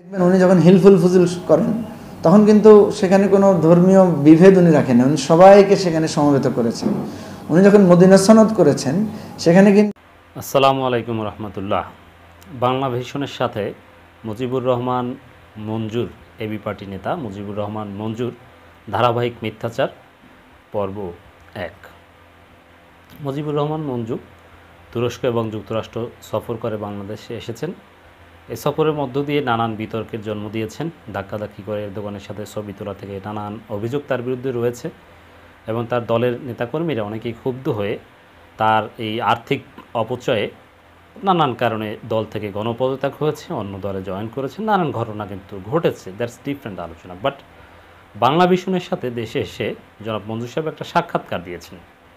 উনি যখন হিলফুল ফুজুল করেন তখন কিন্তু সেখানে কোনো ধর্মীয় বিভেদ উনি রাখেন না, উনি সবাইকে সেখানে সমবেত করেছেন। উনি যখন মদিনা সনদ করেছেন সেখানে কিন্তু। আসসালামু আলাইকুম রহমতুল্লাহ। বাংলা ভিশনের সাথে মুজিবুর রহমান মঞ্জুর, এবি পার্টি নেতা মুজিবুর রহমান মঞ্জুর ধারাবাহিক মিথ্যাচার পর্ব 1। মুজিবুর রহমান মঞ্জু তুরস্ক এবং যুক্তরাষ্ট্র সফর করে বাংলাদেশে এসেছেন। এই সফরের মধ্য দিয়ে নানান বিতর্কের জন্ম দিয়েছেন। ধাক্কাধাক্কি করে এরদোগানের সাথে ছবি তোলা থেকে নানান অভিযোগ তার বিরুদ্ধে রয়েছে এবং তার দলের নেতাকর্মীরা অনেকেই ক্ষুব্ধ হয়ে তার এই আর্থিক অপচয়ে নানান কারণে দল থেকে গণপদত্যাগ হয়েছে, অন্য দলে জয়েন করেছে, নানান ঘটনা কিন্তু ঘটেছে। দ্যাটস ডিফারেন্ট আলোচনা। বাট বাংলা ভিশনের সাথে দেশে এসে জনাব মঞ্জুর সাহেব একটা সাক্ষাৎকার দিয়েছেন।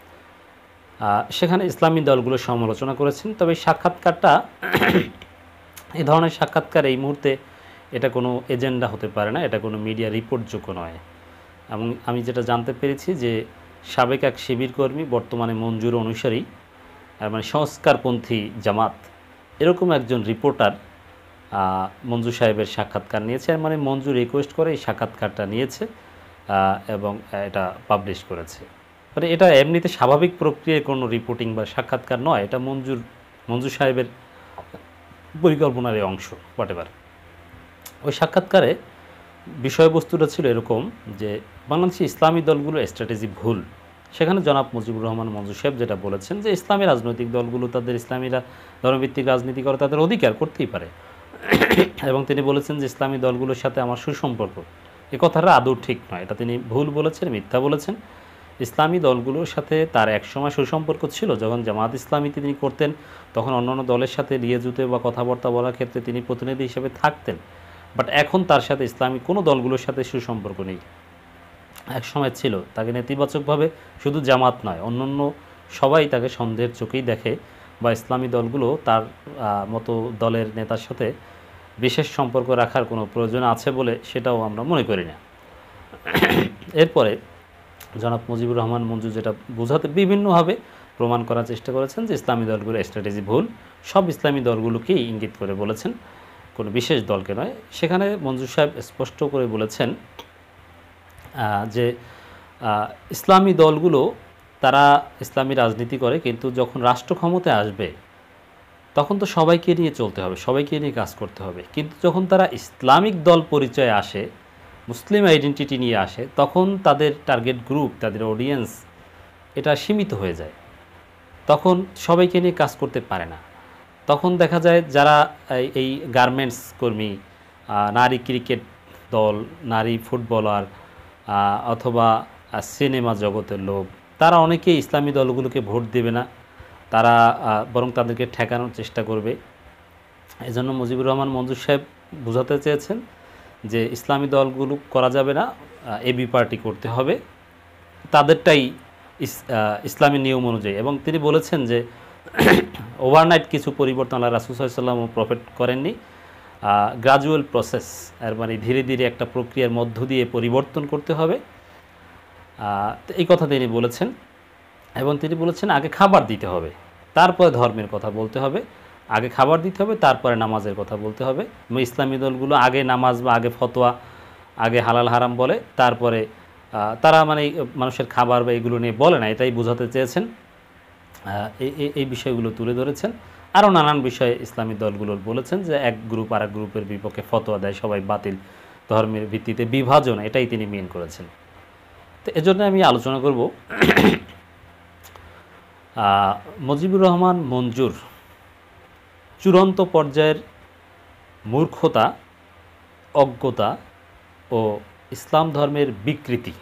সেখানে ইসলামী দলগুলো সমালোচনা করেছেন। তবে এই সাক্ষাৎকারটা এই ধরনের সাক্ষাৎকার এই মুহূর্তে এটা কোনো এজেন্ডা হতে পারে না, এটা কোনো মিডিয়া রিপোর্টযোগ্য নয়। এবং আমি যেটা জানতে পেরেছি যে সাবেক এক শিবির কর্মী, বর্তমানে মঞ্জুর অনুসারী, মানে সংস্কারপন্থী জামাত, এরকম একজন রিপোর্টার মঞ্জু সাহেবের সাক্ষাৎকার নিয়েছে। মানে মঞ্জু রিকোয়েস্ট করে এই সাক্ষাৎকারটা নিয়েছে এবং এটা পাবলিশ করেছে। মানে এটা এমনিতে স্বাভাবিক প্রক্রিয়ায় কোনো রিপোর্টিং বা সাক্ষাৎকার নয়, এটা মঞ্জু সাহেবের পরিকল্পনার এই অংশ, হোয়াটএভার। ওই সাক্ষাৎকারে বিষয়বস্তুটা ছিল এরকম যে বাংলাদেশে ইসলামী দলগুলোর স্ট্র্যাটেজি ভুল। সেখানে জনাব মুজিবুর রহমান মঞ্জু সাহেব যেটা বলেছেন যে ইসলামী রাজনৈতিক দলগুলো তাদের ইসলামীরা ধর্মভিত্তিক রাজনীতি করে তাদের অধিকার করতেই পারে, এবং তিনি বলেছেন যে ইসলামী দলগুলোর সাথে আমার সুসম্পর্ক। এ কথাটা আদৌ ঠিক নয়, এটা তিনি ভুল বলেছেন, মিথ্যা বলেছেন। ইসলামী দলগুলোর সাথে তার একসময় সুসম্পর্ক ছিল, যখন জামাত ইসলামীতে তিনি করতেন তখন অন্যান্য দলের সাথে লিয়াজুতে বা কথাবার্তা বলার ক্ষেত্রে তিনি প্রতিনিধি হিসেবে থাকতেন। বাট এখন তার সাথে ইসলামী কোনো দলগুলোর সাথে সুসম্পর্ক নেই। এক সময় ছিল, তাকে নেতিবাচকভাবে শুধু জামাত নয় অন্যান্য সবাই তাকে সন্দেহের চোখেই দেখে, বা ইসলামী দলগুলো তার মতো দলের নেতার সাথে বিশেষ সম্পর্ক রাখার কোনো প্রয়োজন আছে বলে সেটাও আমরা মনে করি না। এরপরে জনাব মুজিবুর রহমান মঞ্জু যেটা বোঝাতে বিভিন্নভাবে প্রমাণ করার চেষ্টা করেছেন যে ইসলামী দলগুলোর স্ট্র্যাটেজি ভুল, সব ইসলামী দলগুলোকেই ইঙ্গিত করে বলেছেন, কোনো বিশেষ দলকে নয়। সেখানে মঞ্জুর সাহেব স্পষ্ট করে বলেছেন যে ইসলামী দলগুলো তারা ইসলামী রাজনীতি করে, কিন্তু যখন রাষ্ট্র ক্ষমতায় আসবে তখন তো সবাইকে নিয়ে চলতে হবে, সবাইকে নিয়ে কাজ করতে হবে। কিন্তু যখন তারা ইসলামিক দল পরিচয়ে আসে, মুসলিম আইডেন্টিটি নিয়ে আসে, তখন তাদের টার্গেট গ্রুপ, তাদের অডিয়েন্স এটা সীমিত হয়ে যায়, তখন সবাইকে নিয়ে কাজ করতে পারে না। তখন দেখা যায় যারা এই গার্মেন্টস কর্মী, নারী ক্রিকেট দল, নারী ফুটবলার অথবা সিনেমা জগতের লোক, তারা অনেকেই ইসলামী দলগুলোকে ভোট দেবে না, তারা বরং তাদেরকে ঠেকানোর চেষ্টা করবে। এজন্য মুজিবুর রহমান মঞ্জুর সাহেব বোঝাতে চেয়েছেন যে ইসলামী দলগুলো করা যাবে না, এবি পার্টি করতে হবে, তাদেরটাই ইসলামী নিয়ম অনুযায়ী। এবং তিনি বলেছেন যে ওভারনাইট কিছু পরিবর্তন আল্লাহ রাসূল সাল্লাল্লাহু আলাইহি ওয়াসাল্লাম প্রফেট করেননি, গ্রাজুয়াল প্রসেস, এর মানে ধীরে ধীরে একটা প্রক্রিয়ার মধ্য দিয়ে পরিবর্তন করতে হবে, এই কথা তিনি বলেছেন। এবং তিনি বলেছেন আগে খাবার দিতে হবে, তারপরে ধর্মের কথা বলতে হবে, আগে খাবার দিতে হবে, তারপরে নামাজের কথা বলতে হবে। ইসলামী দলগুলো আগে নামাজ বা আগে ফতোয়া, আগে হালাল হারাম বলে, তারপরে তারা মানে মানুষের খাবার বা এগুলো নিয়ে বলে না, এটাই বোঝাতে চেয়েছেন। এই বিষয়গুলো তুলে ধরেছেন। আরও নানান বিষয়ে ইসলামী দলগুলোর বলেছেন যে এক গ্রুপ আর এক গ্রুপের বিপক্ষে ফতোয়া দেয়, সবাই বাতিল, ধর্মের ভিত্তিতে বিভাজন, এটাই তিনি মেন করেছেন। তো এজন্য আমি আলোচনা করব মুজিবুর রহমান মঞ্জুর চূড়ান্ত পর্যায়ের মূর্খতা, অজ্ঞতা ও ইসলাম ধর্মের বিকৃতি।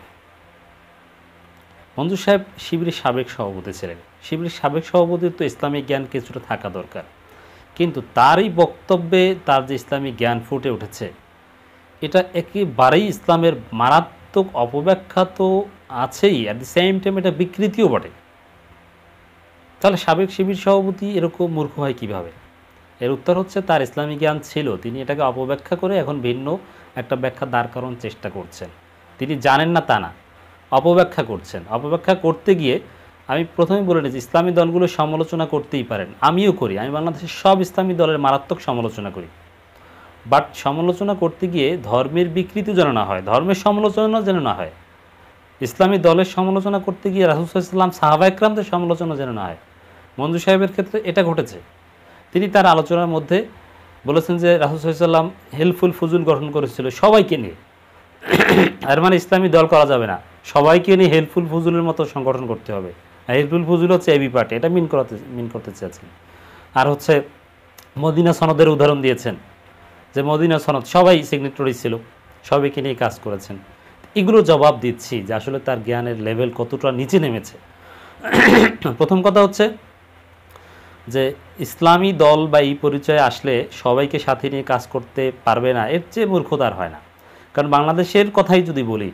মঞ্জুর সাহেব শিবিরের সাবেক সভাপতি ছিলেন। শিবিরের সাবেক সভাপতির তো ইসলামিক জ্ঞান কিছুটা থাকা দরকার, কিন্তু তারই বক্তব্যে তার যে ইসলামিক জ্ঞান ফুটে উঠেছে, এটা একেবারেই ইসলামের মারাত্মক অপব্যাখ্যা তো আছেই, অ্যাট দি সেম টাইম এটা বিকৃতিও বটে। তাহলে সাবেক শিবির সভাপতি এরকম মূর্খ হয় কীভাবে? এর উত্তর হচ্ছে তার ইসলামী জ্ঞান ছিল, তিনি এটাকে অপব্যাখ্যা করে এখন ভিন্ন একটা ব্যাখ্যা দাঁড় করানোর চেষ্টা করছেন। তিনি জানেন না তা না, অপব্যাখ্যা করছেন। অপব্যাখ্যা করতে গিয়ে আমি প্রথমেই বলে নিয়েছি ইসলামী দলগুলো সমালোচনা করতেই পারেন, আমিও করি। আমি বাংলাদেশের সব ইসলামী দলের মারাত্মক সমালোচনা করি। বাট সমালোচনা করতে গিয়ে ধর্মের বিকৃতি যেন না হয়, ধর্মের সমালোচনা যেন না হয়, ইসলামী দলের সমালোচনা করতে গিয়ে রাসূল সাল্লাল্লাহু আলাইহি ওয়াসাল্লাম সাহাবা একরামদের সমালোচনা যেন না হয়। মঞ্জু সাহেবের ক্ষেত্রে এটা ঘটেছে। তিনি তার আলোচনার মধ্যে বলেছেন যে রাসূল সাল্লাল্লাহু আলাইহি ওয়াসাল্লাম হেলফুল ফুজুল গঠন করেছিল সবাইকে নিয়ে, আর মানে ইসলামী দল করা যাবে না, সবাইকে নিয়ে হেলফুল ফুজুলের মতো সংগঠন করতে হবে। হেলফুল ফুজুল হচ্ছে এবি পার্টি, এটা মিন করতে চেয়েছেন। আর হচ্ছে মদিনা সনদের উদাহরণ দিয়েছেন যে মদিনা সনদ সবাই সিগনেটরি ছিল, সবাইকে নিয়ে কাজ করেছেন। এগুলো জবাব দিচ্ছি যে আসলে তার জ্ঞানের লেভেল কতটা নিচে নেমেছে। প্রথম কথা হচ্ছে যে ইসলামী দল বা এই পরিচয়ে আসলে সবাইকে সাথে নিয়ে কাজ করতে পারবে না, এর চেয়ে মূর্খতার হয় না। কারণ বাংলাদেশের কথাই যদি বলি,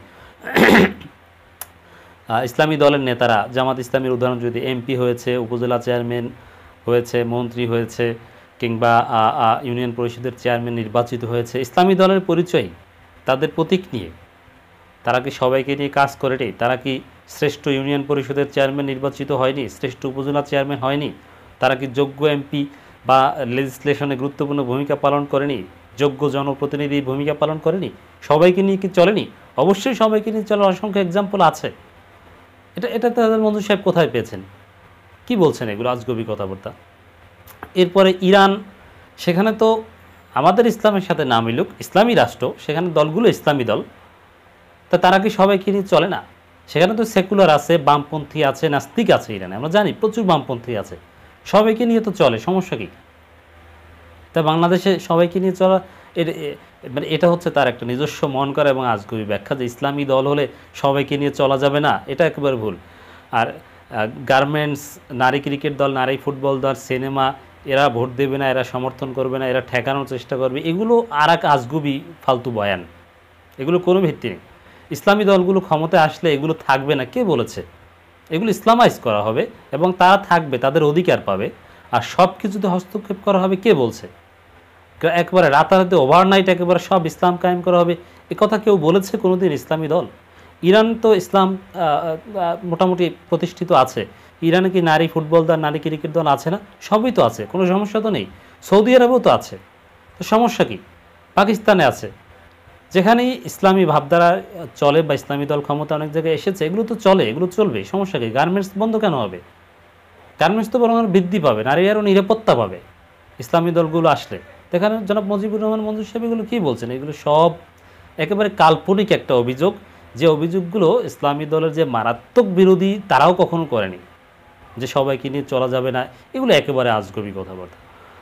ইসলামী দলের নেতারা, জামাত ইসলামীর উদাহরণ যদি, এমপি হয়েছে, উপজেলা চেয়ারম্যান হয়েছে, মন্ত্রী হয়েছে, কিংবা ইউনিয়ন পরিষদের চেয়ারম্যান নির্বাচিত হয়েছে ইসলামী দলের পরিচয়, তাদের প্রতীক নিয়ে। তারা কি সবাইকে নিয়ে কাজ করেনি? তারা কি শ্রেষ্ঠ ইউনিয়ন পরিষদের চেয়ারম্যান নির্বাচিত হয়নি? শ্রেষ্ঠ উপজেলা চেয়ারম্যান হয়নি? তারা কি যোগ্য এমপি বা লেজিসলেশনে গুরুত্বপূর্ণ ভূমিকা পালন করেনি? যোগ্য জনপ্রতিনিধির ভূমিকা পালন করেনি? সবাইকে নিয়ে কি চলেনি? অবশ্যই সবাইকে নিয়ে চলার অসংখ্য এক্সাম্পল আছে। এটা তাদের মঞ্জু সাহেব কোথায় পেয়েছেন? কি বলছেন এগুলো আজগবি কথাবার্তা? এরপরে ইরান, সেখানে তো আমাদের ইসলামের সাথে না মিলুক, ইসলামী রাষ্ট্র, সেখানে দলগুলো ইসলামী দল, তা তারা কি সবাইকে নিয়ে চলে না? সেখানে তো সেকুলার আছে, বামপন্থী আছে, নাস্তিক আছে ইরানে, আমরা জানি প্রচুর বামপন্থী আছে, সবাইকে নিয়ে তো চলে, সমস্যা কী? তা বাংলাদেশে সবাইকে নিয়ে চলা, মানে এটা হচ্ছে তার একটা নিজস্ব মন করা এবং আজগবি ব্যাখ্যা যে ইসলামী দল হলে সবাইকে নিয়ে চলা যাবে না, এটা একেবারে ভুল। আর গার্মেন্টস, নারী ক্রিকেট দল, নারী ফুটবল দল, সিনেমা, এরা ভোট দেবে না, এরা সমর্থন করবে না, এরা ঠেকানোর চেষ্টা করবে, এগুলো আর এক আজগবি ফালতু বয়ান, এগুলো কোনো ভিত্তি নেই। ইসলামী দলগুলো ক্ষমতায় আসলে এগুলো থাকবে না, কে বলেছে? এগুলো ইসলামাইজ করা হবে এবং তারা থাকবে, তাদের অধিকার পাবে, আর সব কিছুতে হস্তক্ষেপ করা হবে, কে বলছে? একবারে রাতারাতি ওভারনাইট একেবারে সব ইসলাম কায়েম করা হবে, এ কথা কেউ বলেছে কোনোদিন? ইসলামী দল, ইরান তো ইসলাম মোটামুটি প্রতিষ্ঠিত আছে। ইরানে কি নারী ফুটবল দল, নারী ক্রিকেট দল আছে না? সবই তো আছে, কোনো সমস্যা তো নেই। সৌদি আরবেও তো আছে, তো সমস্যা কি? পাকিস্তানে আছে, যেখানেই ইসলামী ভাবধারা চলে বা ইসলামী দল ক্ষমতা অনেক জায়গায় এসেছে, এগুলো তো চলে, এগুলো চলবে, সমস্যা কি? গার্মেন্টস বন্ধ কেন হবে? গার্মেন্টস তো বরং বৃদ্ধি পাবে, নারী আরও নিরাপত্তা পাবে ইসলামী দলগুলো আসলে। এখানে জনাব মুজিবুর রহমান মঞ্জু সাহেব এগুলো কী বলছেন? এগুলো সব একেবারে কাল্পনিক একটা অভিযোগ, যে অভিযোগগুলো ইসলামী দলের যে মারাত্মক বিরোধী তারাও কখনো করেনি, যে সবাইকে নিয়ে চলা যাবে না, এগুলো একেবারে আজগবি কথাবার্তা।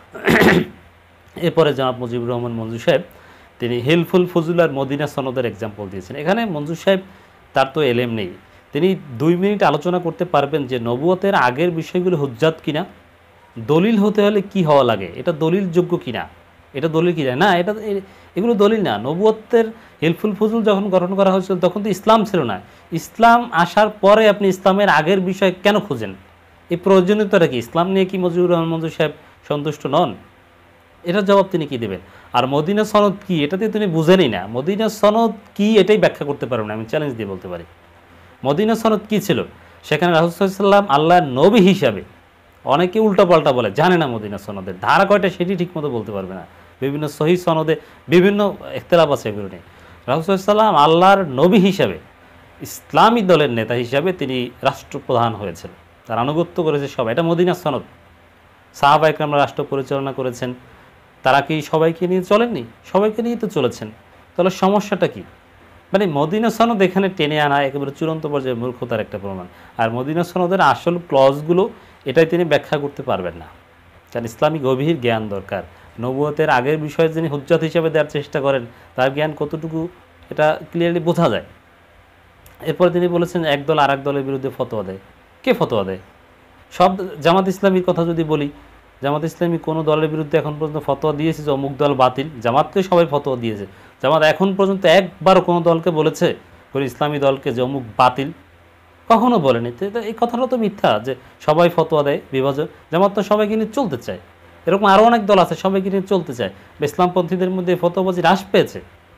এরপরে জনাব মুজিবুর রহমান মঞ্জু সাহেব তিনি হেলফুল ফজুল আর মদিনা সনদের এক্সাম্পল দিয়েছেন। এখানে মঞ্জু সাহেব, তার তো এলেম নেই, তিনি 2 মিনিট আলোচনা করতে পারবেন যে নবুয়তের আগের বিষয়গুলো হুজ্জাত কিনা, দলিল হতে হলে কি হওয়া লাগে, এটা দলিল যোগ্য কিনা, এটা দলিল কিনা না, এগুলো দলিল না। নবুয়তের হেলফুল ফজুল যখন গঠন করা হয়েছিল তখন তো ইসলাম ছিল না, ইসলাম আসার পরে আপনি ইসলামের আগের বিষয় কেন খুঁজেন? এই প্রয়োজনীয়তাটা কি? ইসলাম নিয়ে কি মুজিবুর রহমান মঞ্জু সাহেব সন্তুষ্ট নন? এটার জবাব তিনি কি দেবেন? আর মদিনা সনদ কি, এটাতে তিনি বুঝেনই না। মদিনা সনদ কি এটাই ব্যাখ্যা করতে পারবেন না, আমি চ্যালেঞ্জ দিয়ে বলতে পারি। মদিনা সনদ কি ছিল? সেখানে রাসূল সাল্লাল্লাহু আলাইহি ওয়াসাল্লাম আল্লাহর নবী হিসাবে, অনেকে উল্টাপাল্টা বলে, জানে না মদিনা সনদের ধারা কয়টা সেটি ঠিকমতো বলতে পারবে না, বিভিন্ন সহিহ সনদে বিভিন্ন ইখতিলাফ আছে এগুলো নিয়ে। রাসূল সাল্লাল্লাহু আলাইহি ওয়াসাল্লাম আল্লাহর নবী হিসাবে, ইসলামী দলের নেতা হিসাবে তিনি রাষ্ট্রপ্রধান হয়েছেন, তার আনুগত্য করেছে সবাই, এটা মদিনা সনদ। সাহাবা একরামরা রাষ্ট্র পরিচালনা করেছেন, তারা কি সবাইকে নিয়ে চলেননি? সবাইকে নিয়ে তো চলেছেন, তাহলে সমস্যাটা কি? মানে মদিনা সনদ এখানে টেনে আনা একেবারে চূড়ান্ত পর্যায়ে মূর্খতার একটা প্রমাণ। আর মদিনা সনদের আসল ক্লজগুলো এটাই তিনি ব্যাখ্যা করতে পারবেন না, কারণ ইসলামী গভীর জ্ঞান দরকার। নবুয়তের আগের বিষয়ে যিনি হুজ্জাত হিসেবে দেওয়ার চেষ্টা করেন, তার জ্ঞান কতটুকু এটা ক্লিয়ারলি বোঝা যায়। এরপরে তিনি বলেছেন এক দল আর এক দলের বিরুদ্ধে ফতোয়া দেয়। কে ফতোয়া দেয়? সব জামাত ইসলামীর কথা যদি বলি, জামাত ইসলামী কোনো দলের বিরুদ্ধে এখন পর্যন্ত ফতোয়া দিয়েছে যে অমুক দল বাতিল? জামাতকে সবাই ফতোয়া দিয়েছে। জামাত এখন পর্যন্ত একবারও কোনো দলকে বলেছে, কোনো ইসলামী দলকে, যে অমুক বাতিল? কখনো বলেনি। তো এই কথাটা তো মিথ্যা যে সবাই ফতোয়া দেয় বিভাজন। জামাত তো সবাইকে নিয়ে চলতে চায়, এরকম আরও অনেক দল আছে সবাইকে নিয়ে চলতে চায়। ইসলামপন্থীদের মধ্যে ফতোয়াবাজি হ্রাস পেয়েছে।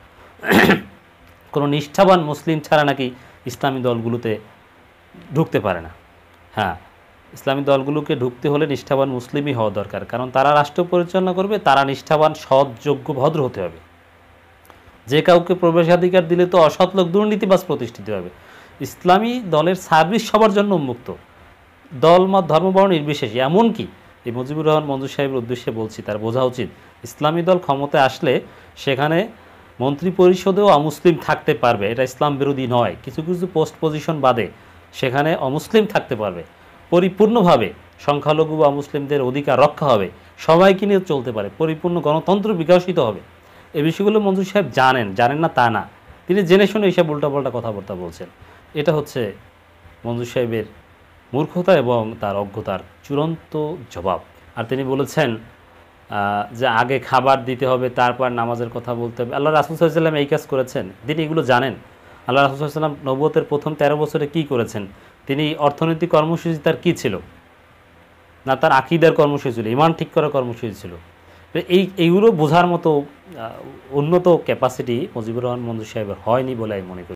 কোনো নিষ্ঠাবান মুসলিম ছাড়া নাকি ইসলামী দলগুলোতে ঢুকতে পারে না। হ্যাঁ, ইসলামী দলগুলোকে ঢুকতে হলে নিষ্ঠাবান মুসলিমই হওয়া দরকার, কারণ তারা রাষ্ট্র পরিচালনা করবে, তারা নিষ্ঠাবান, সৎ, যোগ্য, ভদ্র হতে হবে। যে কাউকে প্রবেশাধিকার দিলে তো অসৎ লোক, দুর্নীতিবাজ প্রতিষ্ঠিত হবে। ইসলামী দলের সার্ভিস সবার জন্য উন্মুক্ত, দল মত ধর্ম বর্ণ নির্বিশেষে। এমনকি এই মুজিবুর রহমান মঞ্জুর সাহেবের উদ্দেশ্যে বলছি, তার বোঝা উচিত ইসলামী দল ক্ষমতায় আসলে সেখানে মন্ত্রী পরিষদেও অমুসলিম থাকতে পারবে, এটা ইসলাম বিরোধী নয়। কিছু কিছু পোস্ট পজিশন বাদে সেখানে অমুসলিম থাকতে পারবে, পরিপূর্ণভাবে সংখ্যালঘু বা মুসলিমদের অধিকার রক্ষা হবে, সবাইকে নিয়ে চলতে পারে, পরিপূর্ণ গণতন্ত্র বিকশিত হবে। এই বিষয়গুলো মঞ্জুর সাহেব জানেন না তা না, তিনি জেনে শুনে এইসব উল্টাপাল্টা কথাবার্তা বলছেন। এটা হচ্ছে মঞ্জুর সাহেবের মূর্খতা এবং তার অজ্ঞতার চূড়ান্ত জবাব। আর তিনি বলেছেন যে আগে খাবার দিতে হবে, তারপর নামাজের কথা বলতে হবে। আল্লাহ রাসূল সাল্লাল্লাহু আলাইহি ওয়াসাল্লাম এই কাজ করেছেন, তিনি এগুলো জানেন। আল্লাহ রাসূল সাল্লাল্লাহু আলাইহি ওয়াসাল্লাম নবুয়তের প্রথম 13 বছরে কী করেছেন? তিনি অর্থনৈতিক কর্মসূচি তার কী ছিল? না তার আকীদার কর্মসূচি ছিল, ঈমান ঠিক করার কর্মসূচি ছিল? এইগুলো বোঝার মতো উন্নত ক্যাপাসিটি মুজিবুর রহমান মঞ্জুর সাহেবের হয়নি বলে আমি মনে করি।